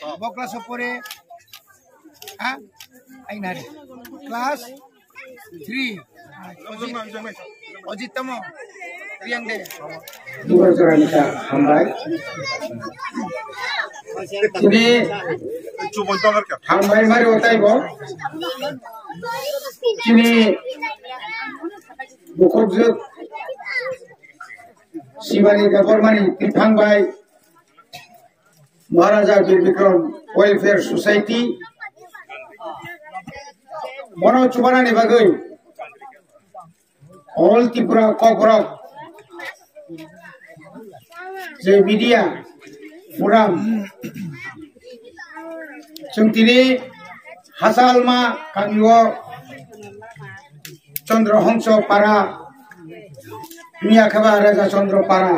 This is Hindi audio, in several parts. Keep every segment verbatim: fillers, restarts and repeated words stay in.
bo class pore ha ai nari class three Ojit tamo Riang de dua kita hambai ini hambai mari otai bo ini bukhok juk Shivani Gapormani Tirthangbai Maharaja Bir Bikram Welfare Society Mono Chubanani Bagai All Tripura Kokrok The Media Forum Chungtini Hasalma Kamiwo Chandra Hongso Para Mia Khaba Raja Chandra Para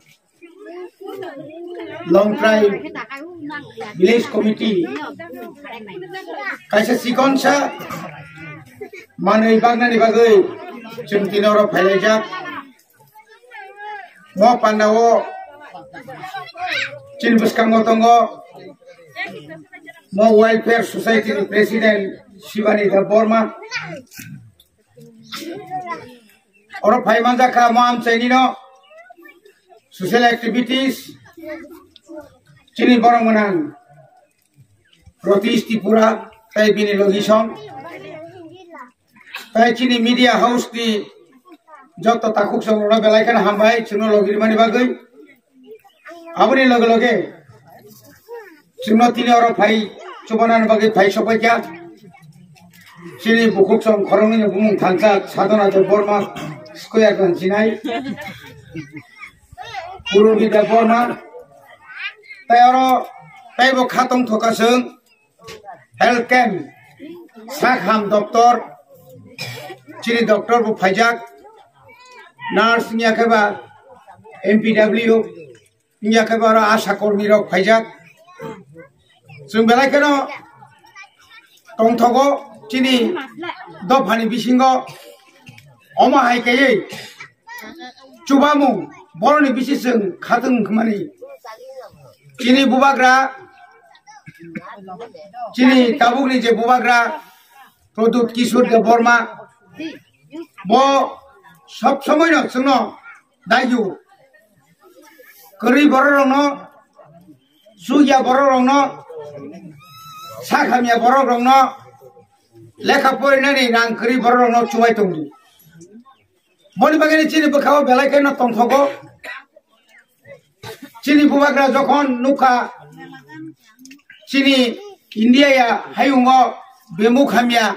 Long Tribe Village Committee Kaisa Sikonsa Manui Bagnani Bagai Chungtinoro Phailajak Mo Pandawo Chilbuskango Tongo Mo Welfare Society President Shivani Gaporma Oro Phaimanja Mo Am Chainino Social Activities Chini Borongmanan Rotis Tripura Tai Bini Logison Tai Chini Media House di Joto Takuk Songrona Belaikan Hambai Chuno Logirmani Bagai Abuni Loge Loge Chuno Tini Oro Phai Chubanan Bagai Phai Sopaja Chini Bukuk Song Korongini Bumung Thansa Sadona Borma Square Dan Sinai Puru Vida Borma Tayoro Taibo Khatong Thokasung Health Camp Sakham Doctor Chini Doctor Bu Phajak Nurse Nyakaba M P W Nyakaba Asha Kormi Rok Phajak Sumbelai Kano Tong Thogo Chini Dopani Bisingo Oma Haikei Chubamu Boroni Bisisung Khatung Kmani Chini Bubagra Chini Tabugni Je Bubagra Product Kishur Gaporma Bo Sop Somoino Suno Dayu Kuri Bororono Suya Bororono Sakhamia Bororono Leka Poinani Nang Kuri Bororono Chuaitungi Moni Bagani Chini Bukao Belakeno Tongtogo Chini Bubagra Jokon Nuka Chini India ya Hayungo Bemukhamia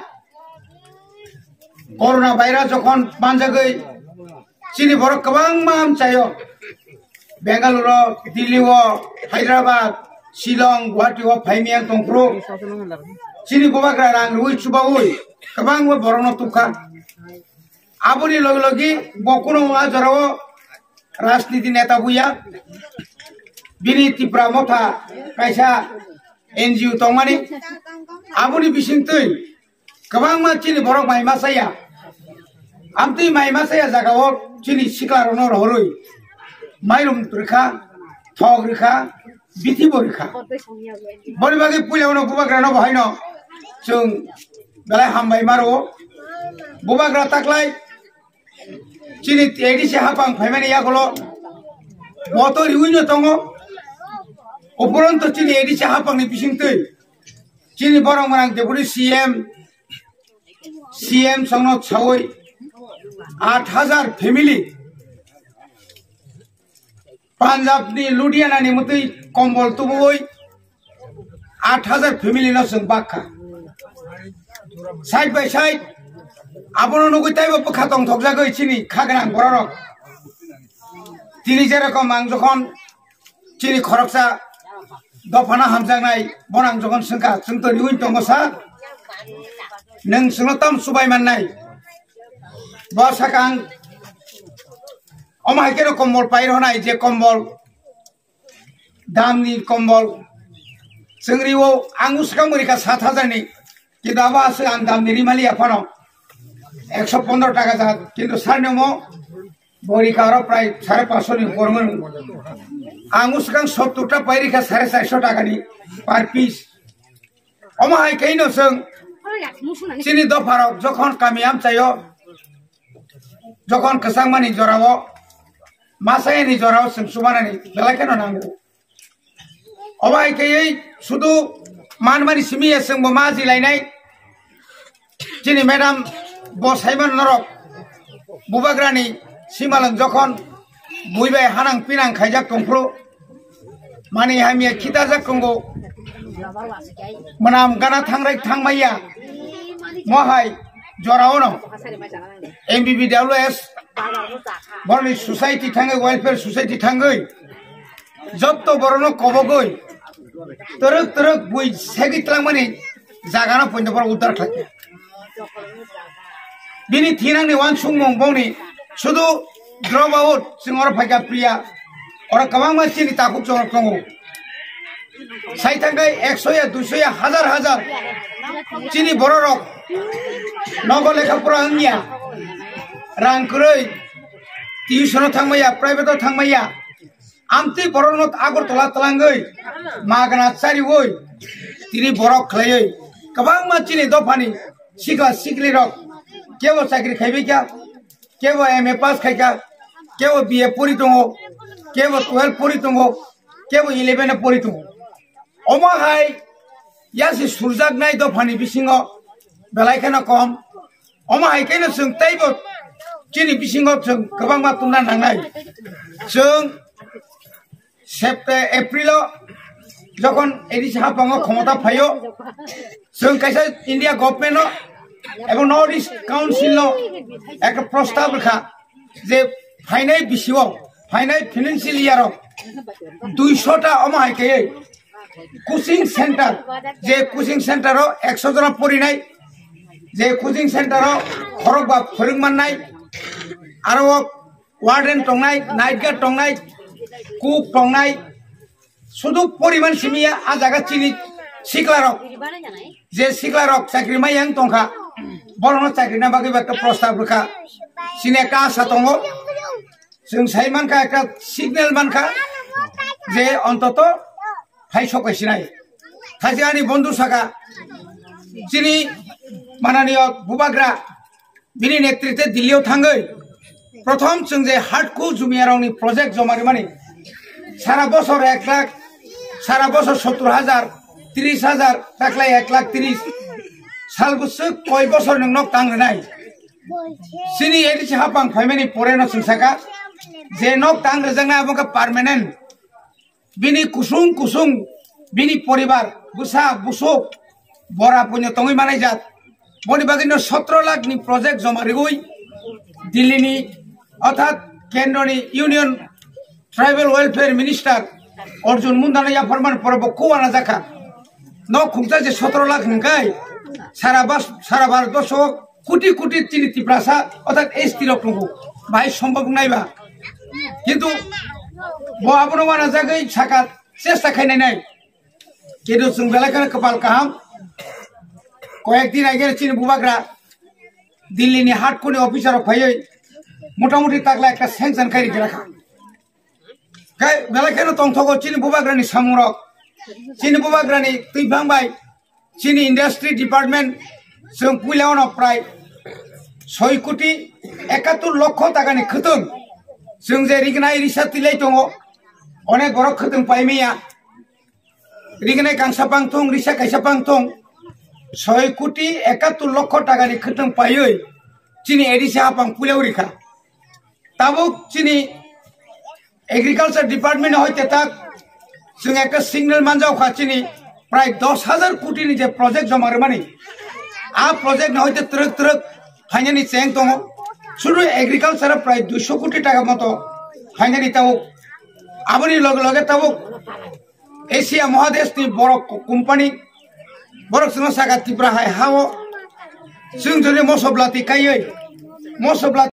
Corona Virus Jokon Panjagai Chini Borok Kabang Mam Chayo Bangalore, Delhi, Hyderabad, Shillong, Guwahati, Phaimian Tongpro Chini Bubagra Rang Rui Chubaui Kabang Borono Tuka Abuni Logi Bokuno Ajaro Rasniti Neta Buya Bini Tripura Motha Kaisa N G O Tongmani Abuni Bisingtui Kabang Ma Chini Borok Mai Masaya Amti Mai Masaya Zagawor Chini Sikla Rono Horui Mairum Rikha Thog Rikha Biti Borikha Bori Bagi Puya Ono Bubagra No Bhaino Chung Galai Hambai Maro Bubagra Taklai Chini Edisi Hapang Phaimani Yakolo Motor Yuino Tongo Opuranto Chini Edisi Hapang Ni Bisingtui Chini Borong Marang Deputy C M C M Songno Chawai आठ हजार फैमिली पंजाब नि लुधियाना नि मते कम्बल तुबोय आठ हजार फैमिली न जों बाखा साइड बाय साइड आपनो नगै ताइबो पखातং थकजागै चिनि खागनां बररक तिनि जेरकम आं जखन चिनि खरकसा दफाना हामजांनाय बनां जखन सोंखा जोंथ निउन दङसा नों सोंलताम सुबाय माननाय Basakang Omai Kero Kombol Pairona is a Kombol Damni Kombol Sengriwo Angus Kamurika Satazani Kidavas and Damni Malia Pano Exopondor Tagaza Kindo Sarnemo बरिखा और प्राय साढ़े पाँच सौ नहीं कोरमन आंगुस कांग सत्तरटा पैरिखा साढ़े चार सौ टाका नी पर पीस अमाहाय कहीं न संग चिनी दो फारक जखन कामियाम चायो जखन कसंग मानी जोरावो मासाय नी जोरावो संग सुबाना नी बेला केनो नांगो अमाहाय कहीं सुधु मान मानी सिमी संग माजी लाइनाय चिनी मैडम बसाइमन नरक बुबाग्रानी सिमालं जखन बुइबाय हानां पिनां खायजाक तंफ्रो माने हामिया खिताजाक कंगो मनाम गाना थांराय थांमाया महाय जराव न एमबीबी डब्ल्यूएस बरनि सोसाइटी थांगे वेलफेयर सोसाइटी थांगै जब तो बरनो कबगै तरक तरक बुइ सेगितलां माने जागाना पइन्टफोर उद्धार खालामो बिनि थिनांनि वान सुंमं बंनि शुद्ध ड्रप आउट सिंगर फाइका प्रिया और कबां मानसिनि ताकुब जंग दंगो साइथांगै एकश' या दुइश' या हजार हजार चिनि बर' रक नग लेखाफोरा आंनिया रांख्रै टिउसनाव थांमाया प्राइभेटाव थांमाया आमति बर'नो आगरतला तलांगै मागना चारिवै तिनि बरक खलायै गोबां मानसिनि दफानि सिख्ला सिख्लि रक केवो साख्रि खायबाय क्या केवो एम ए पास खायका केवो बी ए पढ़ी दङ केवो टुवेल्भ पढ़ी दङ केवो इलेभेन पढ़ी दङ अमाहाय यासि सुरजागनाय दफानि बिसिङाव बेलायखाना कम अमाहायखायनो जों ताइबो चिनि बिसिङाव जों गोबां मातुमना नांनाय जों सेप्टे एप्रिलाव जखन एडिसि हाफाङाव क्षमता फायो जों खायसे इन्डिया गभर्नमेन्टआव एवं नॉर्थ ईस्ट काउंसिल एक प्रस्ताव रखा जे फाइनाय बिसिङाव फाइनाय फाइनेंशियल इयाराव दुइश'टा अमाहाय के कोचिंग सेंटर जे कोचिंग सेंटराव एकश' जना फरिनाय जे कोचिंग सेंटराव खरक बा फोरोंमाननाय आरो वार्डेन दंनाय नाइट गार्ड दंनाय कुक दंनाय शुद्ध परिमाण सिमिया आ जागा चिनि सिक्लारक जे सिक्लारक साख्रि मायां दंखा बर'नो साख्रि ना बागै बाथ प्रस्ताव रखा सिने का आशा दङ जों साइमानखा एक सिगनेल मानखा जे अन्तत फायसकायसिनाय खाजियानि बन्धु साखा चिनि माननीय बुबाग्रा बिनि नेतृत्वे दिल्लीयाव थांगै प्रथम जों जे हाटकु जुमियारावनि प्रोजेक्ट जमारि माने सारा बছर एक लाख सारा बছर सत्तर हाजार त्रिश हाजार ताकलाय एक लाख त्रिश सालबुसो कय बছर नोंनाव तांग्रोनाय सिनि एडिसि हाफां फाइमानि परेनो सोंसाका जे नक तांग्रोजांना आबंका पार्मानेंट बिनि कुसुं कुसुं बिनि परिबार बुसा बुसुक बरा पुण्य तंगै मानाय जात बनि बागिनो सत्रह लाखनि प्रोजेक्ट जमारिगै दिल्लीनि अर्थात केन्द्रनि union tribal welfare minister Arjun मुंडानाया फरमान परब कोवाना जाखा न खुंजा जे सत्रह लाख नंगाय सारा बस सारा भारतवर्ष कोटी कोटी चिनि तिप्रासा अर्थात एसटी रक दंगो बाहाय सम्भव नायबा किन्तु बहाबनो माना जागै साका चेष्टा खायनाय किन्तु जों बेलायखाना कपाल काहाम कयेकदिन आगे चिनि बुबाग्रा दिल्लीनि हाटकुनि अफिसाराव फायै मोटामुटी ताकला एक सेंक्शन खायरि राखा गाय बेलायखाना तंथगो चिनि बुबाग्रानि सामुरक चिनि बुबाग्रानि तैफांबाय चिनि इंडस्ट्री डिपार्टमेंट जों पुइलावनो प्राय छय कोटी एकात्तर लक्ष टाकानि खोथों जों जे रिगनाय रिसा तिलाय दङ अनेक बरक खोथों पाइमिया रिगनाय गांसापां थं रिसा कायसापां थं छय कोटी एकात्तर लक्ष टाकानि खोथों पायै चिनि एडिसि हाफां पुइलाव रिखा ताबुक चिनि एग्रिकालचार डिपार्टमेंट हयते ताक जों एक सिग्नेल मानजावखा चिनि प्राय दस हजार कोटी जे प्रोजेक्ट जमारो माने आ प्रोजेक्ट हयते तरक तरक फाइनानि चेंग दङ शुद्ध एग्रिकालचार प्राय दुइश' कोटी टाका मतो फाइनानि ताबुक आबनि लगे लगे ताबुक एशिया महादेशनि बरक कम्पानि बरक जों सागा तिब्रा हाय हाव जों जले मसब्लाति कायै मसब्ला